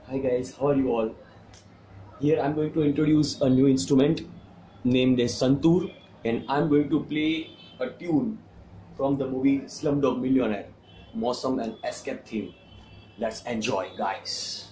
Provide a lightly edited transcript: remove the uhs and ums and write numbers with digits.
Hi guys, how are you all? Here I'm going to introduce a new instrument named as Santoor, and I'm going to play a tune from the movie Slumdog Millionaire, Mausam and Escape Theme. Let's enjoy, guys.